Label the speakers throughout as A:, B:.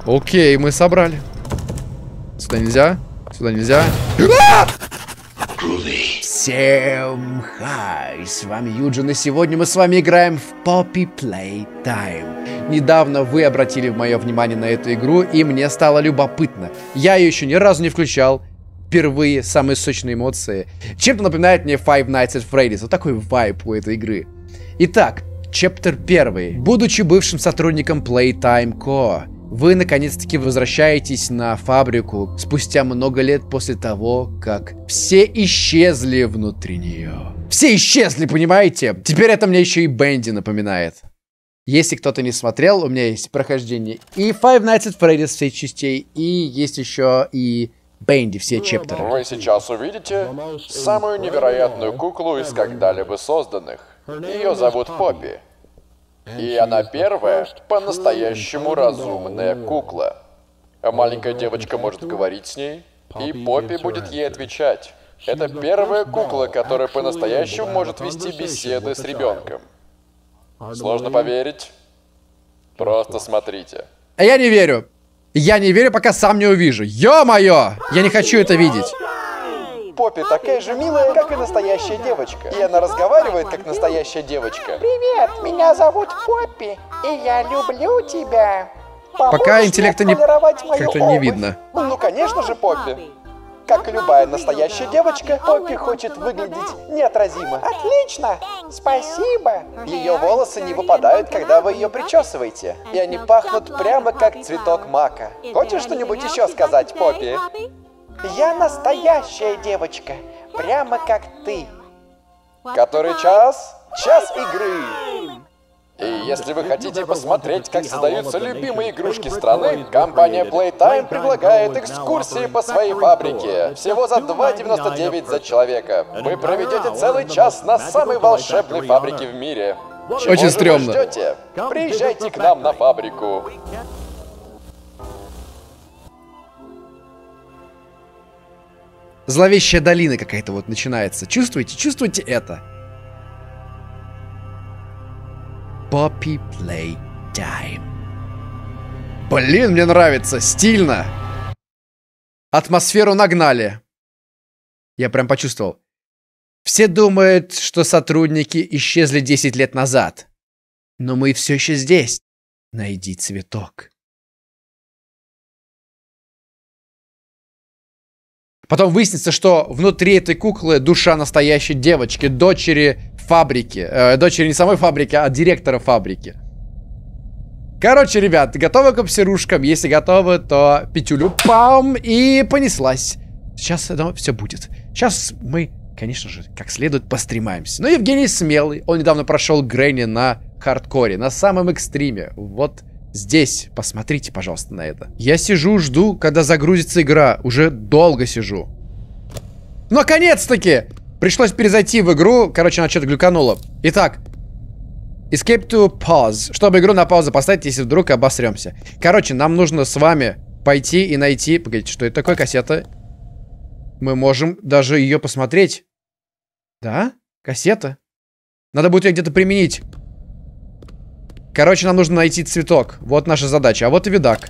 A: Окей, мы собрали. Сюда нельзя. Сюда нельзя. Всем хай, с вами Юджин, и сегодня мы с вами играем в Poppy Playtime. Недавно вы обратили мое внимание на эту игру, и мне стало любопытно. Я ее еще ни разу не включал. Впервые самые сочные эмоции. Чем-то напоминает мне Five Nights at Freddy's. Вот такой вайб у этой игры. Итак, чаптер 1. Будучи бывшим сотрудником Playtime Co., вы наконец-таки возвращаетесь на фабрику спустя много лет после того, как все исчезли внутри нее. Все исчезли, понимаете? Теперь это мне еще и Бенди напоминает. Если кто-то не смотрел, у меня есть прохождение и Five Nights at Freddy's всех частей, и есть еще и Бенди все чаптеры.
B: Вы сейчас увидите самую невероятную куклу из когда-либо созданных. Ее зовут Поппи. И она первая по-настоящему разумная кукла. А маленькая девочка может говорить с ней, и Поппи будет ей отвечать. Это первая кукла, которая по-настоящему может вести беседы с ребенком. Сложно поверить? Просто смотрите.
A: А я не верю. Я не верю, пока сам не увижу. Ё-моё! Я не хочу это видеть.
B: Поппи такая же милая, как и настоящая девочка. И она разговаривает, как настоящая девочка.
C: Привет, меня зовут Поппи, и я люблю тебя.
A: Пока интеллекта не...
C: полировать мою
A: как-то не
C: обувь?
A: видно.
B: Ну, конечно же, Поппи. Как и любая настоящая девочка, Поппи хочет выглядеть неотразимо.
C: Отлично, спасибо.
B: Ее волосы не выпадают, когда вы ее причесываете. И они пахнут прямо как цветок мака. Хочешь что-нибудь еще сказать, Поппи?
C: Я настоящая девочка, прямо как ты.
B: Который час? Час игры. И если вы хотите посмотреть, как создаются любимые игрушки страны, компания Playtime предлагает экскурсии по своей фабрике. Всего за $2.99 за человека. Вы проведете целый час на самой волшебной фабрике в мире. Чего
A: Очень
B: же
A: стрёмно.
B: вы ждете? Приезжайте к нам на фабрику.
A: Зловещая долина какая-то вот начинается. Чувствуете? Чувствуете это? Poppy Playtime. Блин, мне нравится. Стильно. Атмосферу нагнали. Я прям почувствовал. Все думают, что сотрудники исчезли 10 лет назад. Но мы все еще здесь. Найди цветок. Потом выяснится, что внутри этой куклы душа настоящей девочки, дочери фабрики. Дочери не самой фабрики, а директора фабрики. Короче, ребят, готовы к обсерушкам? Если готовы, то пятюлю, пам, и понеслась. Сейчас это все будет. Сейчас мы, конечно же, как следует постримаемся. Но Евгений смелый. Он недавно прошел Грэнни на хардкоре, на самом экстриме. Вот здесь. Посмотрите, пожалуйста, на это. Я сижу, жду, когда загрузится игра. Уже долго сижу. Наконец-таки! Пришлось перезайти в игру. Короче, она что-то глюканула. Итак. Escape to pause. Чтобы игру на паузу поставить, если вдруг обосремся. Короче, нам нужно с вами пойти и найти... Погодите, что это такое, кассета? Мы можем даже ее посмотреть. Да? Кассета? Надо будет ее где-то применить. Короче, нам нужно найти цветок. Вот наша задача. А вот и видак.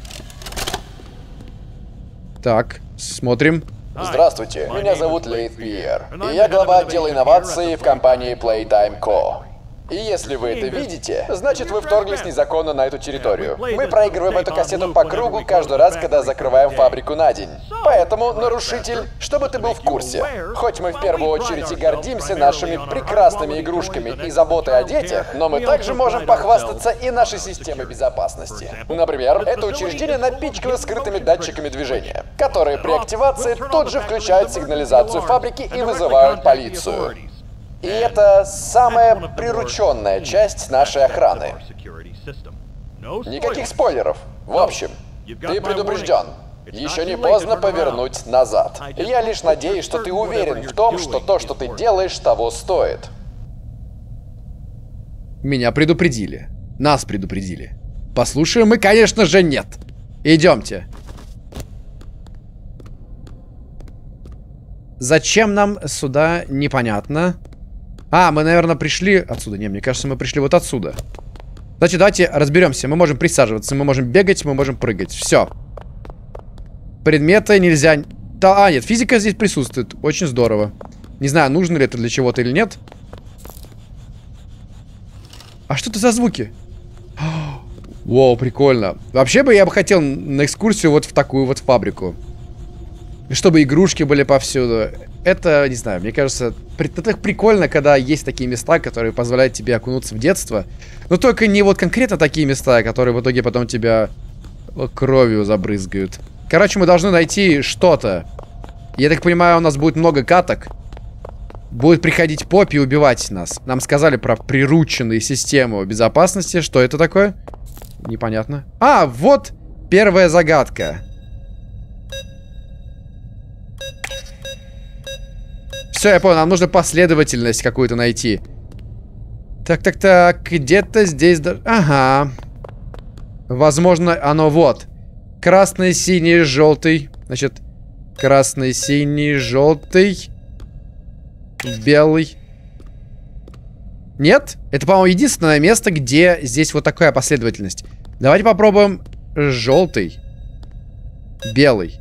A: Так, смотрим.
B: Здравствуйте, меня зовут Лейт Пьер, и я глава отдела инноваций в компании Playtime Co. И если вы это видите, значит вы вторглись незаконно на эту территорию. Мы проигрываем эту кассету по кругу каждый раз, когда закрываем фабрику на день. Поэтому, нарушитель, чтобы ты был в курсе, хоть мы в первую очередь и гордимся нашими прекрасными игрушками и заботой о детях, но мы также можем похвастаться и нашей системой безопасности. Например, это учреждение напичкано скрытыми датчиками движения, которые при активации тут же включают сигнализацию фабрики и вызывают полицию. И это самая прирученная часть нашей охраны. Никаких спойлеров. В общем, ты предупрежден. Еще не поздно повернуть назад. Я лишь надеюсь, что ты уверен в том, что то, что ты делаешь, того стоит.
A: Меня предупредили. Нас предупредили. Послушаем мы, конечно же, нет. Идемте. Зачем нам сюда, непонятно. А, мы, наверное, пришли отсюда. Не, мне кажется, мы пришли вот отсюда. Значит, давайте разберемся. Мы можем присаживаться, мы можем бегать, мы можем прыгать. Все. Предметы нельзя... А, нет, физика здесь присутствует. Очень здорово. Не знаю, нужно ли это для чего-то или нет. А что это за звуки? Воу, прикольно. Вообще бы я бы хотел на экскурсию вот в такую вот фабрику. Чтобы игрушки были повсюду. Это, не знаю, мне кажется, это прикольно, когда есть такие места, которые позволяют тебе окунуться в детство. Но только не вот конкретно такие места, которые в итоге потом тебя кровью забрызгают. Короче, мы должны найти что-то. Я так понимаю, у нас будет много каток. Будет приходить Поппи и убивать нас. Нам сказали про прирученные системы безопасности. Что это такое? Непонятно. А, вот первая загадка. Все, я понял, нам нужно последовательность какую-то найти. Так, где-то здесь... Ага. Возможно, оно вот. Красный, синий, желтый. Значит, красный, синий, желтый. Белый. Нет? Это, по-моему, единственное место, где здесь вот такая последовательность. Давайте попробуем желтый. Белый.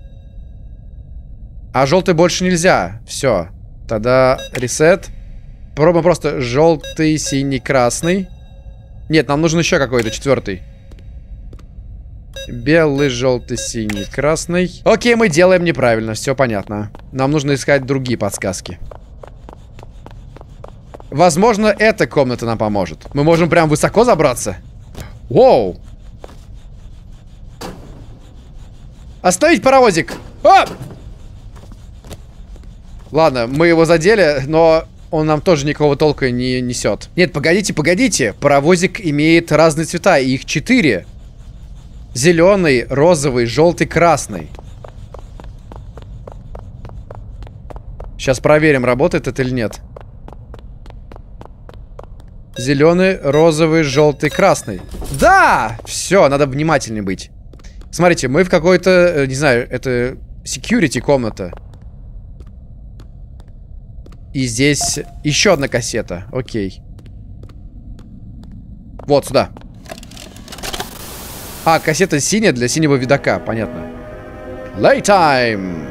A: А желтый больше нельзя. Все. Тогда ресет. Попробуем просто желтый, синий, красный. Нет, нам нужен еще какой-то четвертый. Белый, желтый, синий, красный. Окей, мы делаем неправильно, все понятно. Нам нужно искать другие подсказки. Возможно, эта комната нам поможет. Мы можем прям высоко забраться. Воу! Остановить паровозик! А! Ладно, мы его задели, но он нам тоже никакого толка не несет. Нет, погодите. Паровозик имеет разные цвета, и их 4. Зеленый, розовый, желтый, красный. Сейчас проверим, работает это или нет. Зеленый, розовый, желтый, красный. Да! Все, надо внимательнее быть. Смотрите, мы в какой-то, не знаю, это security комната. И здесь еще одна кассета. Окей. Вот сюда. А, кассета синяя для синего видака. Понятно. Playtime.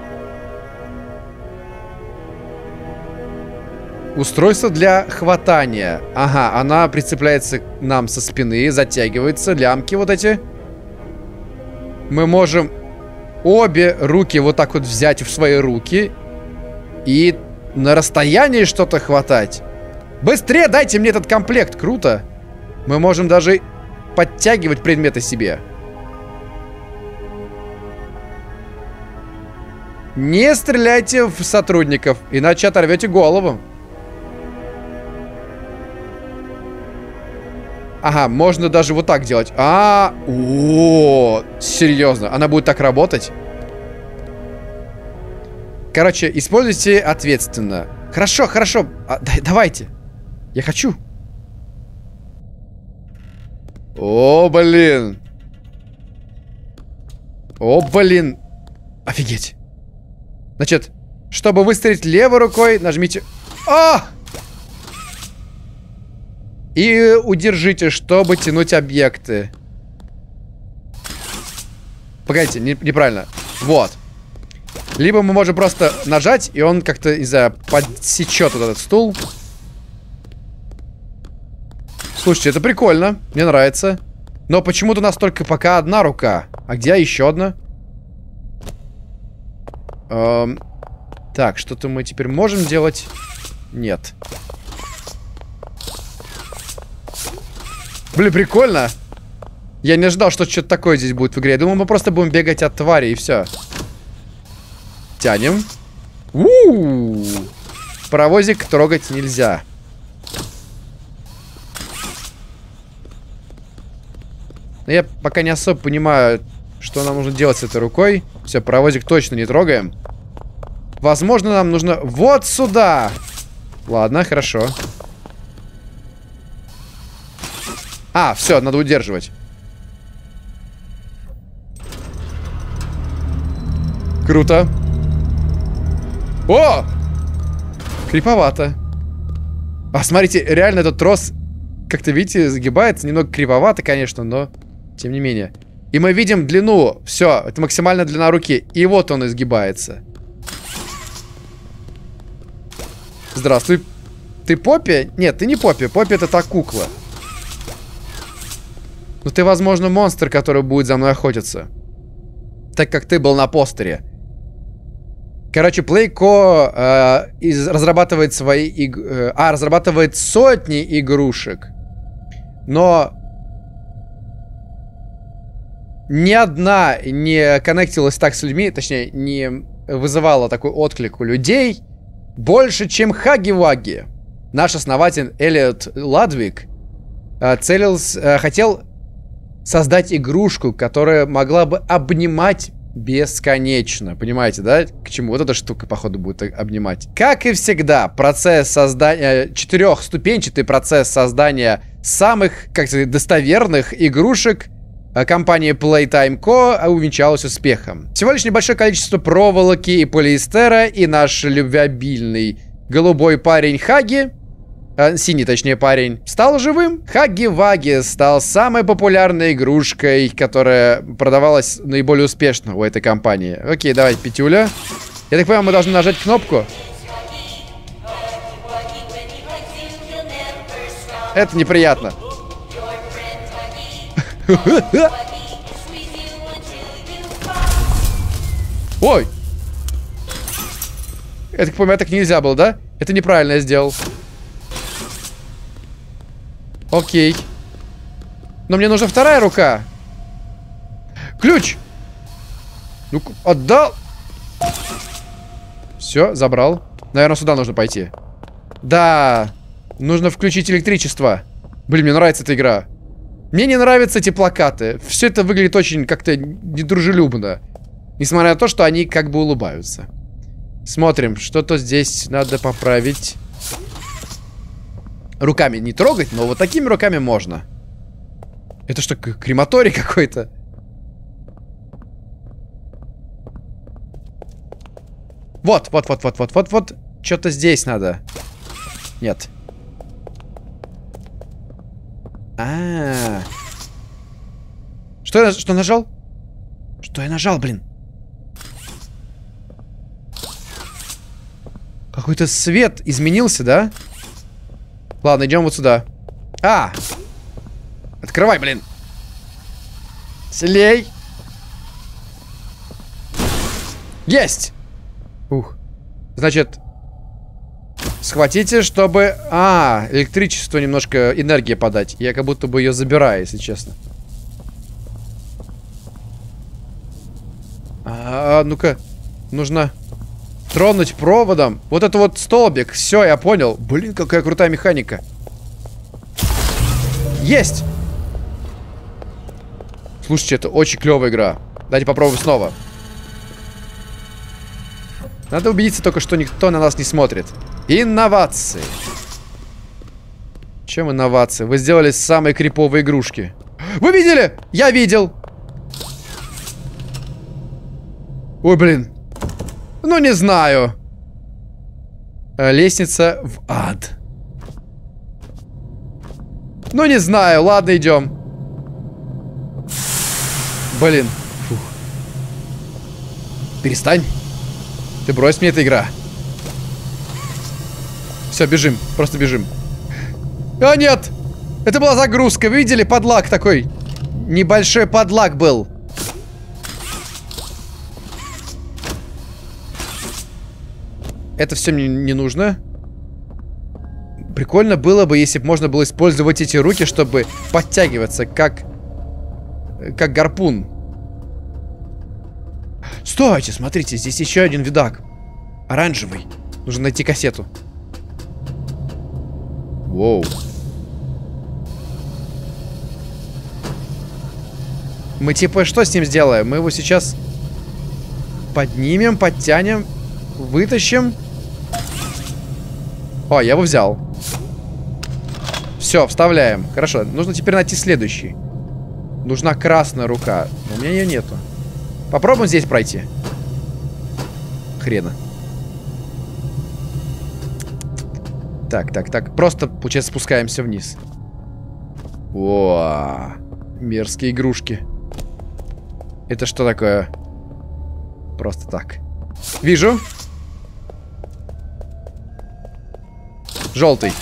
A: Устройство для хватания. Ага, она прицепляется к нам со спины, затягивается, лямки вот эти. Мы можем обе руки вот так вот взять в свои руки и на расстоянии что-то хватать. Быстрее дайте мне этот комплект, круто. Мы можем даже подтягивать предметы себе. Не стреляйте в сотрудников, иначе оторвете голову. Ага, можно даже вот так делать. О, серьезно, она будет так работать? Короче, используйте ответственно. Хорошо. Давайте. Я хочу. О, блин. Офигеть. Значит, чтобы выстрелить левой рукой, нажмите... И удержите, чтобы тянуть объекты. Погодите, неправильно. Вот. Либо мы можем просто нажать, и он как-то, не знаю, подсечет вот этот стул. Слушайте, это прикольно. Мне нравится. Но почему-то у нас только пока одна рука. А где еще одна? Так, что-то мы теперь можем делать? Нет. Блин, прикольно. Я не ожидал, что что-то такое здесь будет в игре. Я думал, мы просто будем бегать от твари, и все. Тянем. Паровозик трогать нельзя. Но я пока не особо понимаю, что нам нужно делать с этой рукой. Все, паровозик точно не трогаем. Возможно, нам нужно вот сюда. Ладно, хорошо. Все, надо удерживать. Круто. О! Криповато. Смотрите, реально этот трос как-то, видите, загибается. Немного кривовато, конечно, но тем не менее. И мы видим длину. Все, это максимальная длина руки. И вот он изгибается. Здравствуй. Ты Поппи? Нет, ты не Поппи. Поппи это та кукла. Но ты, возможно, монстр, который будет за мной охотиться. Так как ты был на постере. Короче, Playco разрабатывает разрабатывает сотни игрушек. Но ни одна не коннектилась так с людьми, точнее, не вызывала такой отклик у людей больше, чем Хаги-Ваги. Наш основатель Эллиот Ладвик хотел создать игрушку, которая могла бы обнимать бесконечно. Понимаете, да? К чему? Вот эта штука, походу, будет обнимать. Как и всегда, процесс создания, четырехступенчатый процесс создания самых, как сказать, достоверных игрушек компании Playtime Co. увенчалась успехом. Всего лишь небольшое количество проволоки и полиэстера, и наш любвеобильный голубой парень Хаги, синий, точнее, парень, стал живым. Хаги-Ваги стал самой популярной игрушкой, которая продавалась наиболее успешно у этой компании. Окей, давай, пятюля. Я так понимаю, мы должны нажать кнопку. Это неприятно. Ой! Я так понимаю, так нельзя было, да? Это неправильно я сделал. Окей. Но мне нужна вторая рука. Ключ! Ну, отдал. Все, забрал. Наверное, сюда нужно пойти. Да. Нужно включить электричество. Блин, мне нравится эта игра. Мне не нравятся эти плакаты. Все это выглядит очень как-то недружелюбно. Несмотря на то, что они как бы улыбаются. Смотрим, что-то здесь надо поправить. Руками не трогать, но вот такими руками можно. Это что, крематорий какой-то? Вот. Что-то здесь надо. Нет. Что нажал? Что я нажал, блин? Какой-то свет изменился, да? Ладно, идем вот сюда. Открывай, блин. Слей. Есть. Ух. Значит, схватите, чтобы... электричество немножко энергии подать. Я как будто бы ее забираю, если честно. Ну-ка. Нужно тронуть проводом. Вот это вот столбик. Все, я понял. Блин, какая крутая механика. Есть! Слушайте, это очень клевая игра. Давайте попробуем снова. Надо убедиться только, что никто на нас не смотрит. Инновации. Чем инновации? Вы сделали самые криповые игрушки. Вы видели? Я видел. Ой, блин. Ну, не знаю. Лестница в ад. Ну, не знаю. Ладно, идем. Блин. Фух. Перестань. Ты брось мне, эта игра. Все, бежим. Просто бежим. Нет! Это была загрузка. Вы видели? Подлаг такой. Небольшой подлаг был. Это все мне не нужно. Прикольно было бы, если бы можно было использовать эти руки, чтобы подтягиваться, как гарпун. Стойте, смотрите, здесь еще один видак. Оранжевый. Нужно найти кассету. Воу. Мы типа что с ним сделаем? Мы его сейчас поднимем, подтянем, вытащим. О, я его взял. Все, вставляем. Хорошо, нужно теперь найти следующий. Нужна красная рука. Но у меня ее нету. Попробуем здесь пройти. Хрена. Так. Просто, получается, спускаемся вниз. О, мерзкие игрушки. Это что такое? Просто так. Вижу. Желтый.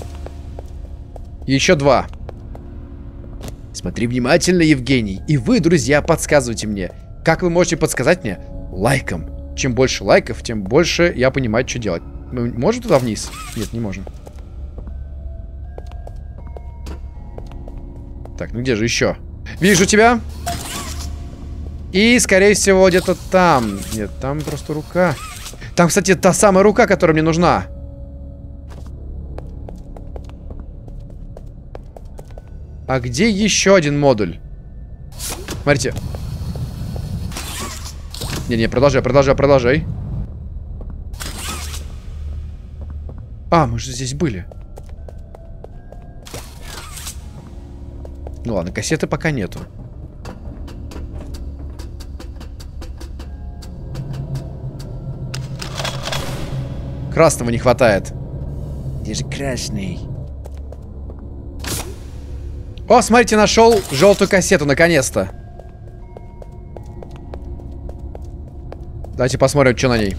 A: Еще 2. Смотри внимательно, Евгений. И вы, друзья, подсказывайте мне. Как вы можете подсказать мне? Лайком. Чем больше лайков, тем больше я понимаю, что делать. Мы можем туда вниз? Нет, не можем. Так, ну где же еще? Вижу тебя. И, скорее всего, где-то там. Нет, там просто рука. Там, кстати, та самая рука, которая мне нужна. А где еще один модуль? Смотрите. Не-не, продолжай. А, мы же здесь были. Ну ладно, кассеты пока нету. Красного не хватает. Где же красный? О, смотрите, нашел желтую кассету, наконец-то. Давайте посмотрим, что на ней.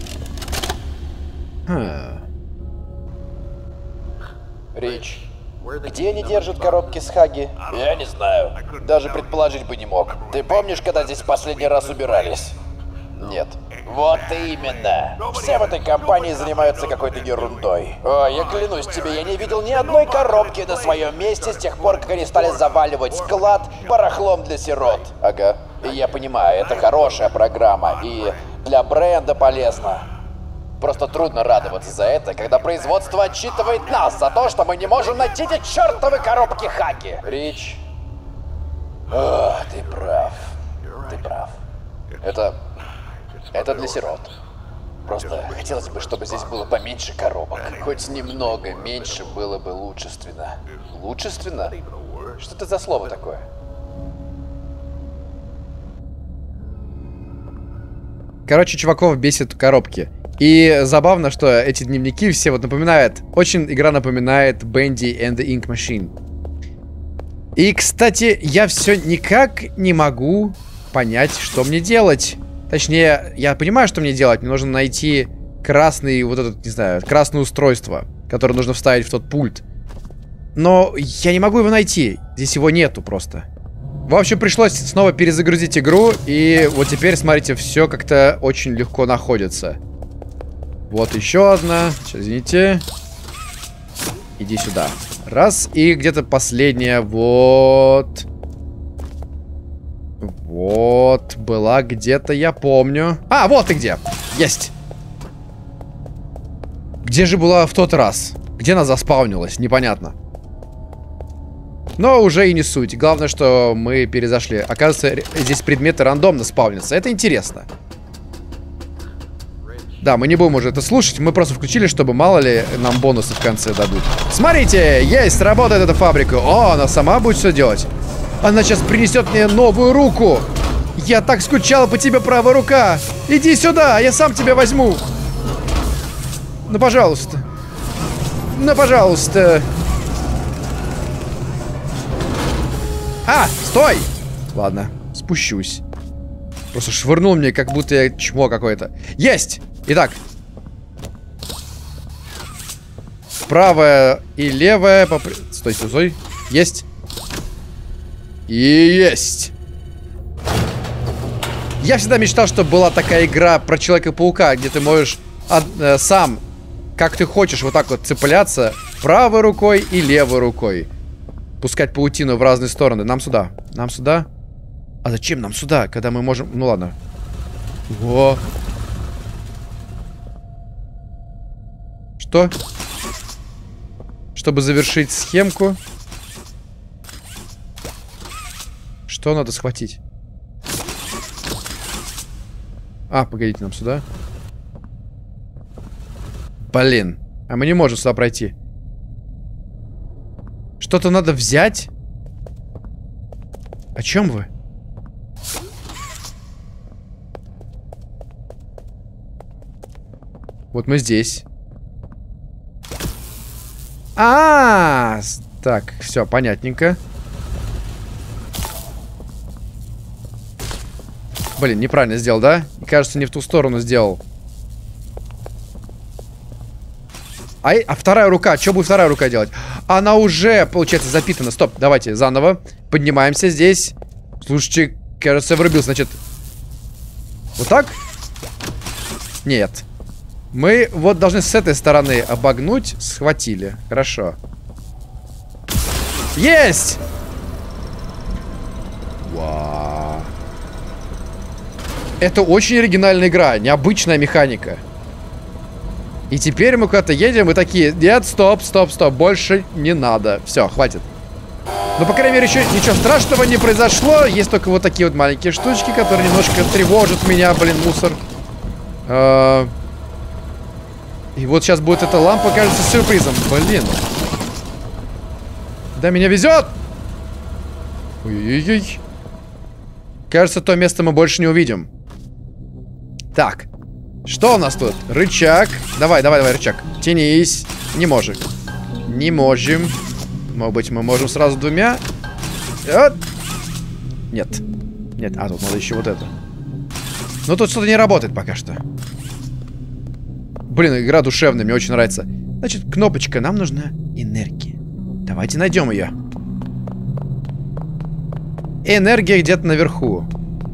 B: Рич, где они держат коробки с Хаги? Я не знаю. Даже предположить бы не мог. Ты помнишь, когда здесь в последний раз убирались? Нет. Вот именно. Все в этой компании занимаются какой-то ерундой. О, я клянусь тебе, я не видел ни одной коробки на своем месте с тех пор, как они стали заваливать склад барахлом для сирот. Ага. И я понимаю, это хорошая программа и для бренда полезно. Просто трудно радоваться за это, когда производство отчитывает нас за то, что мы не можем найти эти чертовы коробки Хаги. Рич. О, ты прав. Ты прав. Это для сирот. Просто хотелось бы, чтобы здесь было поменьше коробок. Хоть немного меньше было бы лучшественно. Лучшественно? Что это за слово такое?
A: Короче, чуваков бесит коробки. И забавно, что эти дневники все вот напоминают... Очень игра напоминает Bendy and the Ink Machine. И, кстати, я все никак не могу понять, что мне делать. Точнее, я понимаю, что мне делать. Мне нужно найти красный, вот этот, не знаю, красное устройство, которое нужно вставить в тот пульт. Но я не могу его найти. Здесь его нету просто. В общем, пришлось снова перезагрузить игру. И вот теперь, смотрите, все как-то очень легко находится. Вот еще одна. Сейчас, извините. Иди сюда. Раз. И где-то последняя. Вот. Вот. Была где-то, я помню. А, вот и где. Есть. Где же была в тот раз? Где она заспаунилась? Непонятно. Но уже и не суть. Главное, что мы перезашли. Оказывается, здесь предметы рандомно спаунятся. Это интересно. Да, мы не будем уже это слушать. Мы просто включили, чтобы мало ли нам бонусы в конце дадут. Смотрите, есть, работает эта фабрика. О, она сама будет все делать. Она сейчас принесет мне новую руку. Я так скучал по тебе, правая рука. Иди сюда, я сам тебя возьму. Ну, пожалуйста. Ну, пожалуйста. А, стой! Ладно, спущусь. Просто швырнул мне, как будто я чмо какое-то. Есть! Итак. Правая и левая. Стой, стой, стой. Есть. И есть. Я всегда мечтал, чтобы была такая игра про Человека-паука, где ты можешь сам, как ты хочешь, вот так вот цепляться правой рукой и левой рукой. Пускать паутину в разные стороны. Нам сюда. Нам сюда. А зачем нам сюда, когда мы можем... Ну ладно. Во. Что? Чтобы завершить схемку. Что надо схватить? А, погодите, нам сюда. Блин. А мы не можем сюда пройти. Что-то надо взять? О чем вы? Вот мы здесь. Так, все, понятненько. Блин, неправильно сделал, да? Кажется, не в ту сторону сделал. А вторая рука, что будет вторая рука делать? Она уже, получается, запитана. Стоп, давайте заново. Поднимаемся здесь. Слушайте, кажется, врубился. Значит, вот так? Нет. Мы вот должны с этой стороны обогнуть. Схватили. Хорошо. Есть! Вау. Это очень оригинальная игра. Необычная механика. И теперь мы куда-то едем и такие: нет, стоп, стоп, стоп, больше не надо. Все, хватит. Ну, по крайней мере, еще ничего страшного не произошло. Есть только вот такие вот маленькие штучки, которые немножко тревожат меня, блин, мусор. И вот сейчас будет эта лампа, кажется, сюрпризом. Блин. Да, меня везет! Ой-ой-ой. Кажется, то место мы больше не увидим. Так. Что у нас тут? Рычаг. Давай, давай, давай, рычаг. Тянись. Не можем. Не можем. Может быть, мы можем сразу двумя? Нет. Нет, а тут надо еще вот это. Ну, тут что-то не работает пока что. Блин, игра душевная, мне очень нравится. Значит, кнопочка, нам нужна энергия. Давайте найдем ее. Энергия где-то наверху.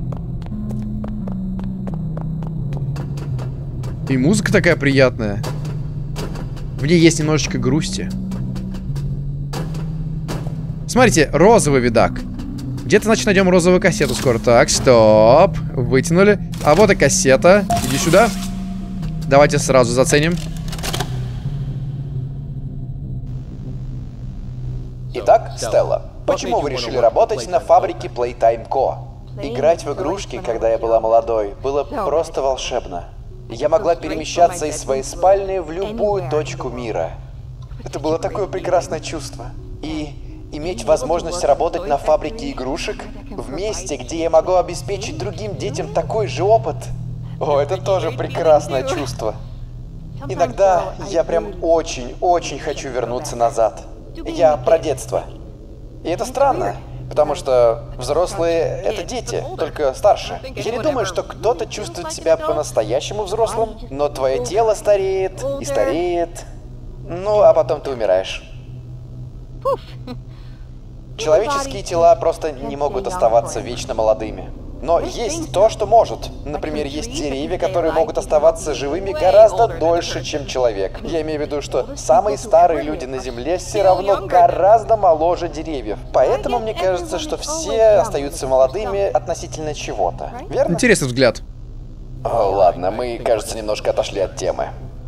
A: И музыка такая приятная. В ней есть немножечко грусти. Смотрите, розовый видак. Где-то, значит, найдем розовую кассету скоро. Так, стоп. Вытянули. А вот и кассета. Иди сюда. Давайте сразу заценим.
B: Итак, Стелла, почему вы решили работать на фабрике Playtime Co? Играть в игрушки, когда я была молодой, было просто волшебно. Я могла перемещаться из своей спальни в любую точку мира. Это было такое прекрасное чувство. И иметь возможность работать на фабрике игрушек в месте, где я могу обеспечить другим детям такой же опыт. О, это тоже прекрасное чувство. Иногда я прям очень хочу вернуться назад. Я про детство. И это странно, потому что взрослые — это дети, только старше. Я не думаю, что кто-то чувствует себя по-настоящему взрослым, но твое тело стареет и стареет. Ну, а потом ты умираешь. Человеческие тела просто не могут оставаться вечно молодыми. Но есть то, что может. Например, есть деревья, которые могут оставаться живыми гораздо дольше, чем человек. Я имею в виду, что самые старые люди на Земле все равно гораздо моложе деревьев. Поэтому мне кажется, что все остаются молодыми относительно чего-то. Верно?
A: Интересный взгляд.
B: О, ладно, мы, кажется, немножко отошли от темы.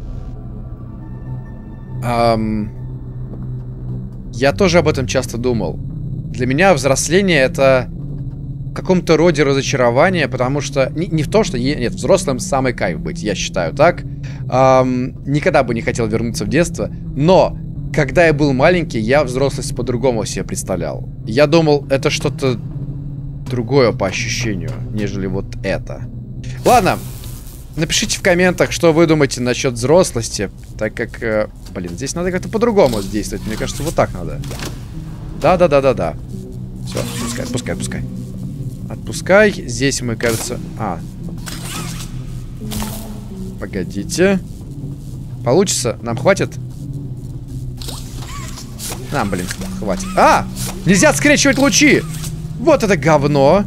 A: Я тоже об этом часто думал. Для меня взросление — это в каком-то роде разочарование, потому что... Не в том, что... Нет, взрослым самый кайф быть, я считаю так. Никогда бы не хотел вернуться в детство. Но, когда я был маленький, я взрослость по-другому себе представлял. Я думал, это что-то другое по ощущению, нежели вот это. Ладно. Напишите в комментах, что вы думаете насчет взрослости. Так как... блин, здесь надо как-то по-другому действовать. Мне кажется, вот так надо. Да. Все, отпускай. Отпускай. Здесь мы, кажется... Погодите. Получится? Нам хватит? Нам, блин, хватит. Нельзя скрещивать лучи! Вот это говно!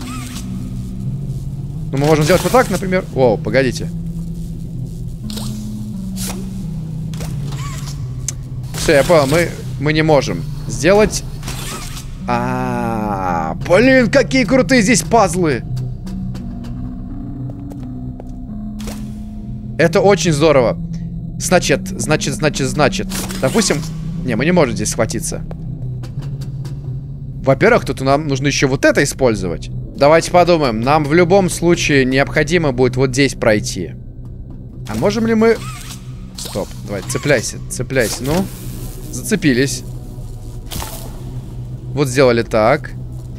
A: Ну, мы можем сделать вот так, например. О, погодите. Все, я понял, мы не можем сделать... Блин, какие крутые здесь пазлы! Это очень здорово. Значит. Допустим... Не, мы не можем здесь схватиться. Во-первых, тут нам нужно еще вот это использовать. Давайте подумаем. Нам в любом случае необходимо будет вот здесь пройти. А можем ли мы... Стоп, давай, цепляйся. Ну, зацепились. Вот сделали так.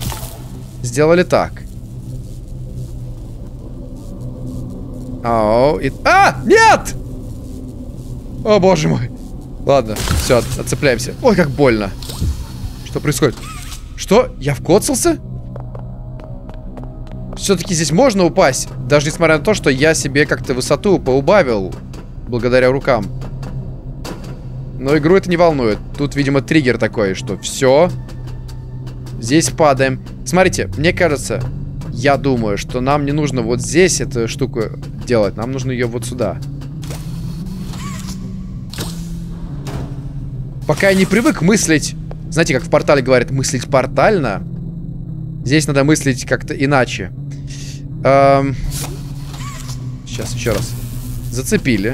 A: Нет! О, боже мой. Ладно, все, отцепляемся. Ой, как больно. Что происходит? Что? Я вкоцался? все-таки здесь можно упасть. Даже несмотря на то, что я себе как-то высоту поубавил. Благодаря рукам. Но игру это не волнует. Тут, видимо, триггер такой, что все. Здесь падаем. Смотрите, мне кажется, я думаю, что нам не нужно вот здесь эту штуку делать. Нам нужно ее вот сюда. Пока я не привык мыслить. Знаете, как в Портале говорят, мыслить портально. Здесь надо мыслить как-то иначе. Сейчас, еще раз. Зацепили.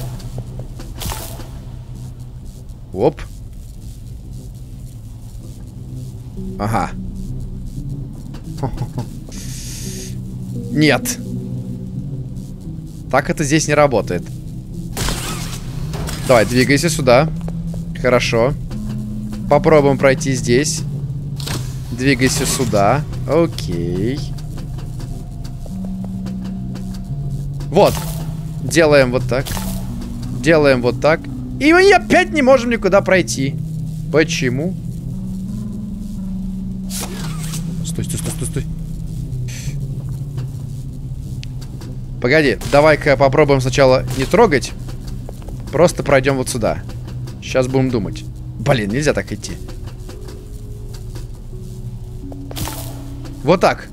A: Оп. Ага. Нет. Так это здесь не работает. Давай, двигайся сюда. Хорошо. Попробуем пройти здесь. Двигайся сюда. Окей. Вот. Делаем вот так. Делаем вот так. И мы опять не можем никуда пройти. Почему? Стой, стой, стой, стой, стой. Погоди, давай-ка попробуем сначала не трогать. Просто пройдем вот сюда. Сейчас будем думать. Блин, нельзя так идти. Вот так.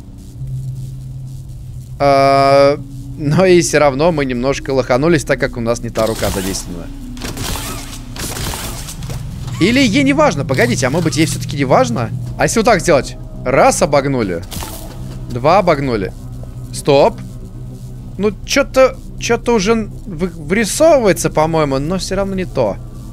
A: Но и все равно мы немножко лоханулись, так как у нас не та рука задействована. Или ей не важно. Погодите, а может быть ей все-таки не важно? А если вот так сделать? Раз обогнули. Два обогнули. Стоп. Ну, что-то уже вырисовывается, по-моему, но все равно не то.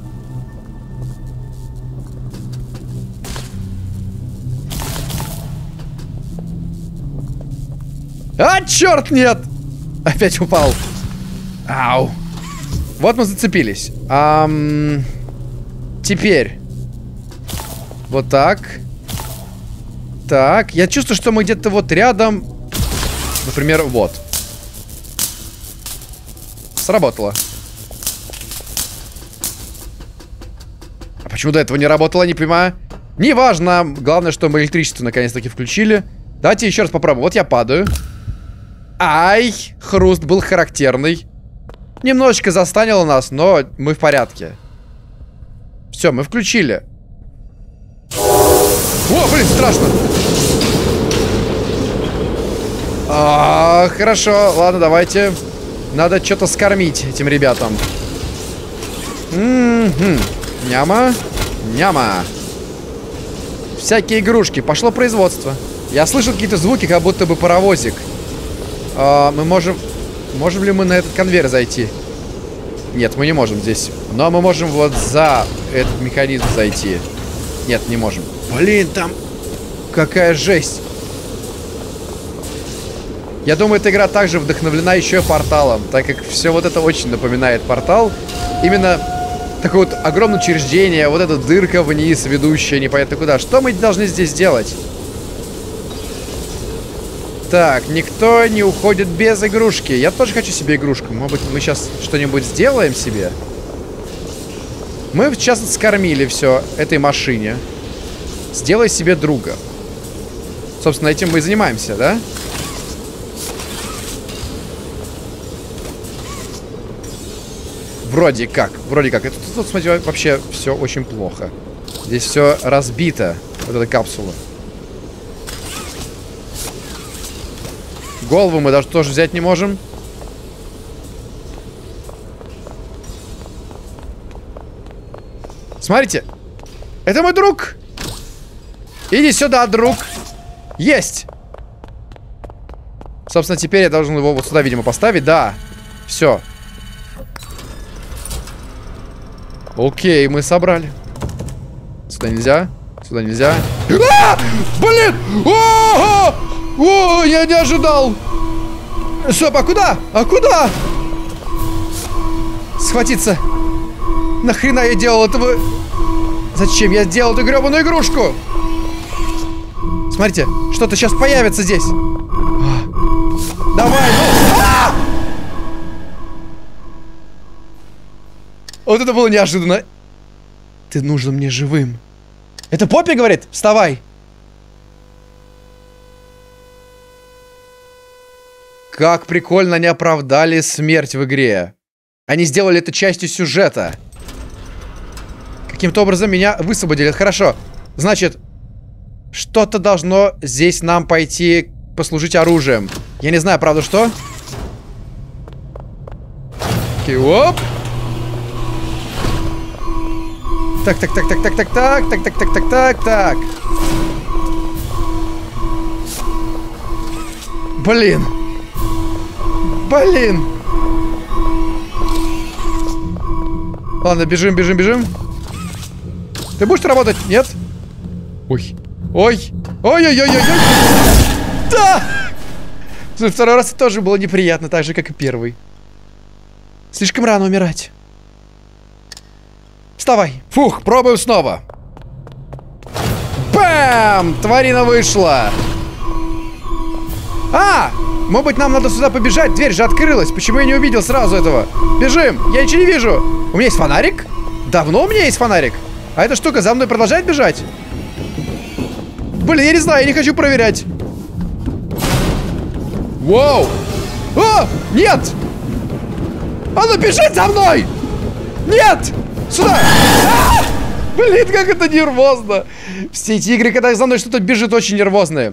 A: А, черт, нет! Опять упал. Ау. Вот мы зацепились. Теперь. Вот так. Так. Я чувствую, что мы где-то вот рядом. Например, вот. Сработало. А почему до этого не работало, не понимаю. Неважно. Главное, что мы электричество наконец-таки включили. Давайте еще раз попробуем. Вот я падаю. Ай, хруст был характерный. Немножечко застанило нас, но мы в порядке. Все, мы включили. О, блин, страшно. Хорошо, ладно, давайте. Надо что-то скормить этим ребятам. Няма. Няма. Всякие игрушки. Пошло производство. Я слышал какие-то звуки, как будто бы паровозик. Мы можем... Можем ли мы на этот конвейер зайти? Нет, мы не можем здесь. Но мы можем вот за этот механизм зайти. Нет, не можем. Блин, там... Какая жесть. Я думаю, эта игра также вдохновлена еще Порталом, так как все вот это очень напоминает Портал. Именно такое вот огромное учреждение, вот эта дырка вниз, ведущая непонятно куда. Что мы должны здесь делать? Так, никто не уходит без игрушки. Я тоже хочу себе игрушку. Может быть, мы сейчас что-нибудь сделаем себе? Мы сейчас скормили все этой машине. Сделай себе друга. Собственно, этим мы и занимаемся, да? Вроде как. Вроде как. Это тут, смотрите, вообще все очень плохо. Здесь все разбито. Вот эта капсула. Голову мы даже тоже взять не можем. Смотрите. Это мой друг. Иди сюда, друг. Есть. Собственно, теперь я должен его вот сюда, видимо, поставить. Да. Все. Окей, мы собрали. Сюда нельзя. Сюда нельзя. Блин! О, я не ожидал. Стоп, а куда? А куда? Схватиться. Нахрена я делал этого? Зачем я сделал эту гребаную игрушку? Смотрите, что-то сейчас появится здесь. Давай, ну. Вот это было неожиданно. Ты нужен мне живым. Это Поппи говорит? Вставай. Как прикольно они оправдали смерть в игре. Они сделали это частью сюжета. Каким-то образом меня высвободили. Хорошо. Значит, что-то должно здесь нам пойти послужить оружием. Я не знаю, правда, что? Окей, оп. Так. Блин. Ладно, бежим. Ты будешь работать? Нет? Ой. Да! Второй раз это тоже было неприятно, так же, как и первый. Слишком рано умирать. Вставай. Фух, пробуем снова. Бам! Тварина вышла. Может быть, нам надо сюда побежать? Дверь же открылась. Почему я не увидел сразу этого? Бежим. Я ничего не вижу. У меня есть фонарик? Давно у меня есть фонарик. А эта штука за мной продолжает бежать? Блин, я не знаю, я не хочу проверять. Воу! О! Нет! Она бежит за мной! Нет! Сюда! Блин, как это нервозно! Все эти игры, когда за мной что-то бежит, очень нервозные.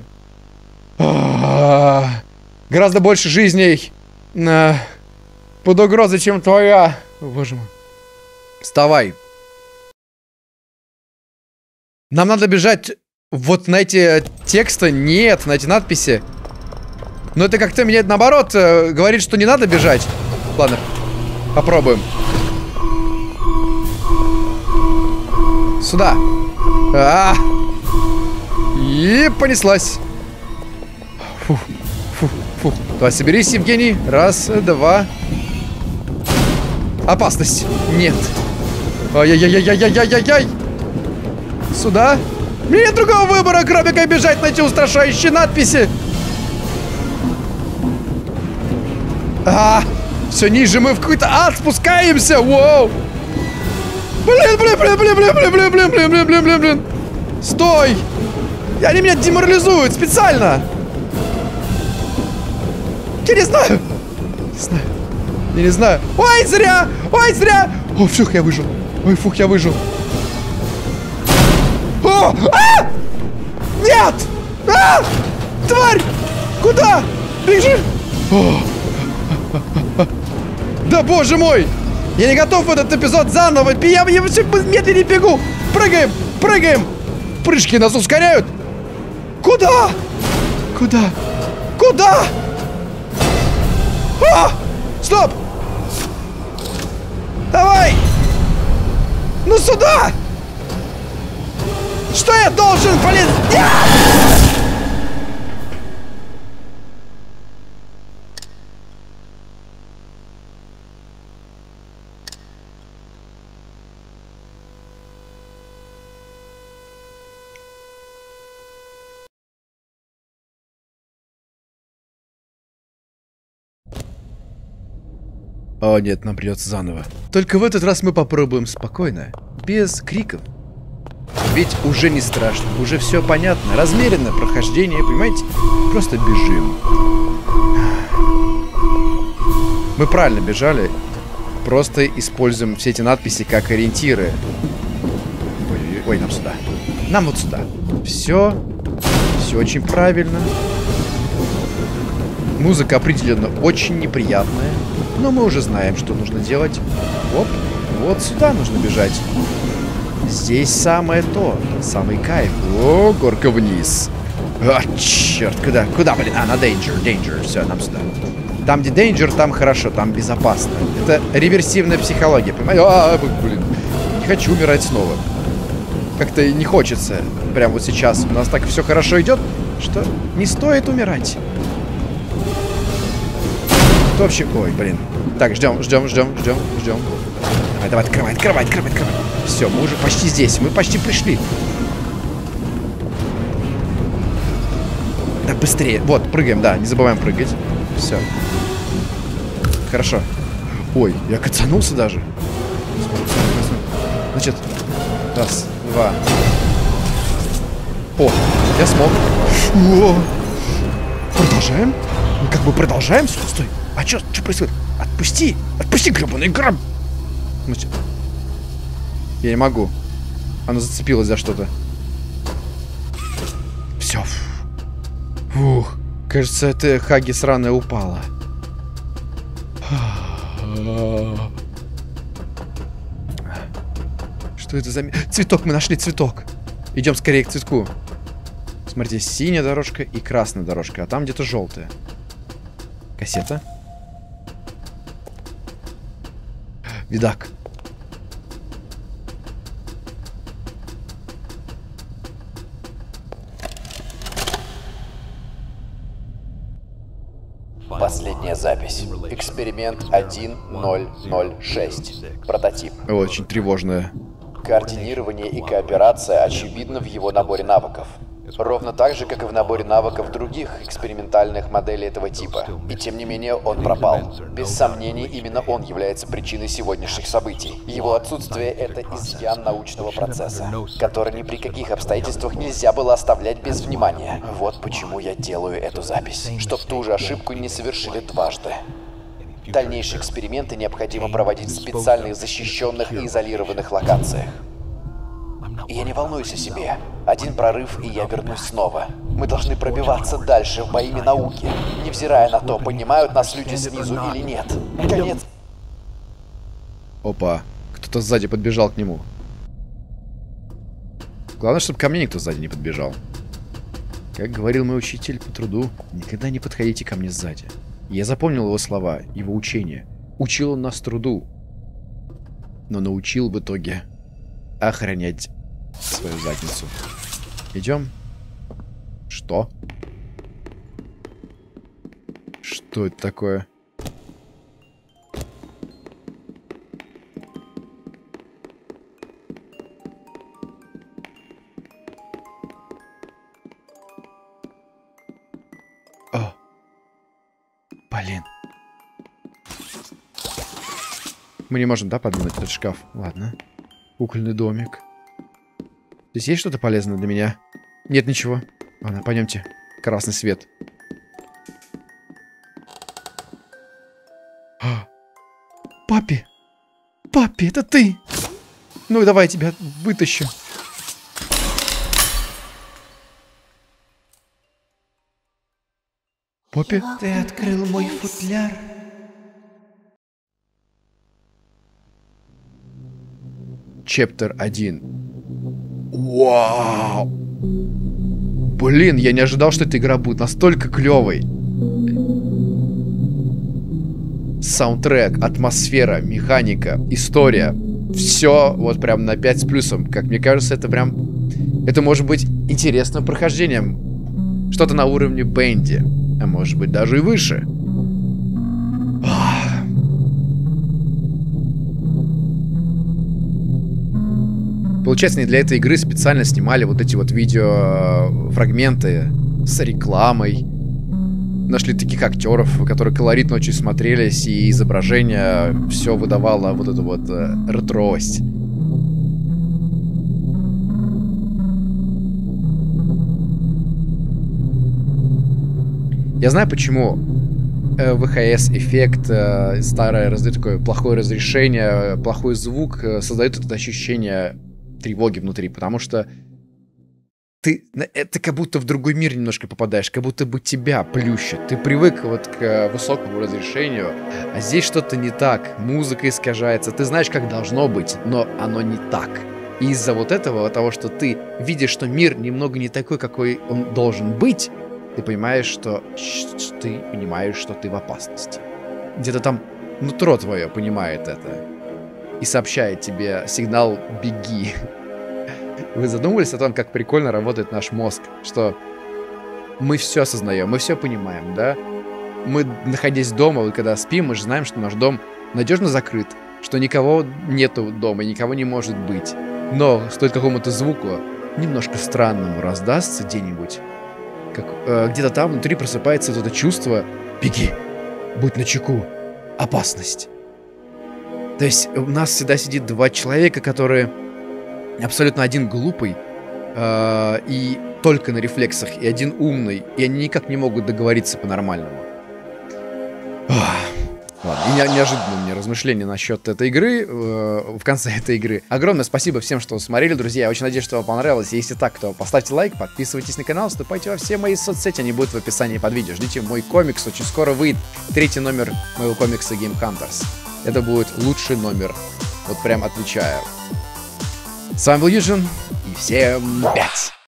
A: Гораздо больше жизней под угрозой, чем твоя. О, боже мой. Вставай. Нам надо бежать вот на эти тексты. Нет, на эти надписи. Но это как-то меня наоборот говорит, что не надо бежать. Ладно, попробуем. Сюда. И понеслась. Фух. Давай, соберись, Евгений. Раз, два. Опасность. Нет. Ай-яй-яй-яй-яй-яй-яй. Сюда. Мне нет другого выбора, кроме как бежать на эти устрашающие надписи. Все ниже мы в какой-то ад спускаемся. Воу. Блин. Стой. Они меня деморализуют специально. Я не знаю. Я не знаю. Ой, зря. О, фух, я выжил. О! Нет! Тварь! Куда? Бежи! Да боже мой! Я не готов в этот эпизод заново. Я все медленнее бегу. Прыгаем. Прыжки нас ускоряют. Куда? Стоп! Давай! Ну сюда! Что я должен полезть? О нет, нам придется заново. Только в этот раз мы попробуем спокойно, без криков. Ведь уже не страшно, уже все понятно. Размеренное прохождение, понимаете? Просто бежим. Мы правильно бежали. Просто используем все эти надписи как ориентиры. Ой, нам сюда. Нам вот сюда. Все очень правильно. Музыка определенно очень неприятная. Но мы уже знаем, что нужно делать. Оп, вот сюда нужно бежать. Здесь самое то, самый кайф. О, горка вниз. А, черт, куда, блин? На danger, все, нам сюда. Там, где danger, там хорошо, там безопасно. Это реверсивная психология, понимаете? Блин, не хочу умирать снова. Как-то не хочется. Прямо вот сейчас у нас так все хорошо идет, что не стоит умирать. Кто вообще... Ой, блин. Так, ждем. Давай, открывай. Все, мы уже почти здесь. Мы почти пришли. Да, быстрее. Вот, прыгаем, да. Не забываем прыгать. Все. Хорошо. Ой, я кацанулся даже. Значит, раз, два. О, я смог. О! Продолжаем. как бы продолжаем? Стой. А что происходит? Отпусти! Отпусти, гребаный граб! Я не могу. Она зацепилась за что-то. Все. Фух. Кажется, эта Хаги сраная упала. Что это за... Цветок, мы нашли цветок. Идем скорее к цветку. Смотрите, синяя дорожка и красная дорожка. А там где-то желтая. Кассета. Видак.
B: Последняя запись. Эксперимент 1006. Прототип.
A: Очень тревожная.
B: Координирование и кооперация очевидно в его наборе навыков. Ровно так же, как и в наборе навыков других экспериментальных моделей этого типа. И тем не менее он пропал. Без сомнений, именно он является причиной сегодняшних событий. Его отсутствие — это изъян научного процесса, который ни при каких обстоятельствах нельзя было оставлять без внимания. Вот почему я делаю эту запись. Чтоб ту же ошибку не совершили дважды. Дальнейшие эксперименты необходимо проводить в специальных защищенных и изолированных локациях. И я не волнуюсь о себе. Один прорыв, и я вернусь снова. Мы должны пробиваться дальше во имя науки, невзирая на то, понимают нас люди снизу или нет. Конец.
A: Опа. Кто-то сзади подбежал к нему. Главное, чтобы ко мне никто сзади не подбежал. Как говорил мой учитель по труду, никогда не подходите ко мне сзади. Я запомнил его слова, его учения. Учил он нас труду, но научил в итоге охранять свою задницу. Идем. Что? Что это такое? О! Блин. Мы не можем, да, подвинуть этот шкаф? Ладно. Кукольный домик. Здесь есть что-то полезное для меня? Нет, ничего. Ладно, пойдемте. Красный свет. Папи! Папи, это ты! Ну, давай я тебя вытащу. Поппи?
C: Ты открыл мой футляр.
A: Чаптер 1. Вау! Блин, я не ожидал, что эта игра будет настолько клевой. Саундтрек, атмосфера, механика, история. Все вот прям на 5 с плюсом. Как мне кажется, это прям... Это может быть интересным прохождением. Что-то на уровне Бенди. А может быть даже и выше. Получается, они для этой игры специально снимали вот эти вот видеофрагменты с рекламой. Нашли таких актеров, которые колоритно очень смотрелись, и изображение все выдавало вот эту вот ретровость. Я знаю, почему ВХС-эффект, старое, такое плохое разрешение, плохой звук создает это ощущение тревоги внутри, потому что это как будто в другой мир немножко попадаешь, как будто бы тебя плющит. Ты привык вот к высокому разрешению, а здесь что-то не так, музыка искажается, ты знаешь, как должно быть, но оно не так. И из-за вот этого, того, что ты видишь, что мир немного не такой, какой он должен быть, ты понимаешь, что ты в опасности. Где-то там нутро твое понимает это и сообщает тебе сигнал «беги». Вы задумывались о том, как прикольно работает наш мозг? Что мы все осознаем, мы все понимаем, да? Мы, находясь дома, когда спим, мы же знаем, что наш дом надежно закрыт, что никого нету дома, никого не может быть. Но стоит какому-то звуку немножко странному раздастся где-нибудь, где-то там внутри просыпается вот это чувство «беги, будь начеку, опасность». То есть у нас всегда сидит два человека, которые абсолютно один глупый и только на рефлексах, и один умный, и они никак не могут договориться по-нормальному. Ладно, и неожиданное мне размышление насчет этой игры, в конце этой игры. Огромное спасибо всем, что смотрели, друзья. Я очень надеюсь, что вам понравилось. Если так, то поставьте лайк, подписывайтесь на канал, вступайте во все мои соцсети, они будут в описании под видео. Ждите мой комикс, очень скоро выйдет 3-й номер моего комикса Game Hunters. Это будет лучший номер, вот прям отвечаю. С вами был Юджин, и всем 5!